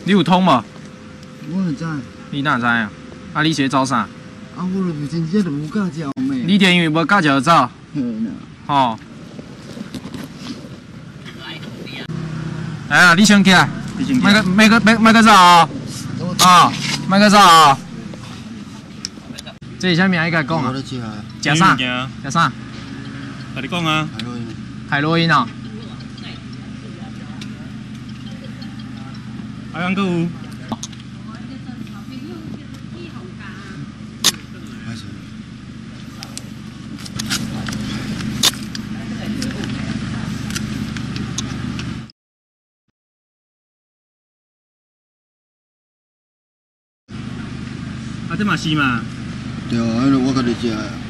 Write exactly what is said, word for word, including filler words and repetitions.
你有通无？ 我唔知。 你哪知啊？啊，你是走啥？ 啊，我就真正就无敢食咩。 你电因为无驾照走？ 嘿啦。 吼。来啊，你先起来，麦个麦个麦麦个走哦。啊，麦个走哦。这是啥物？爱甲讲啊？食啥？食啥？ 甲你讲啊。 海洛因哦。 啊，安个有？啊，这嘛是嘛？ 对啊，迄个我家己食的。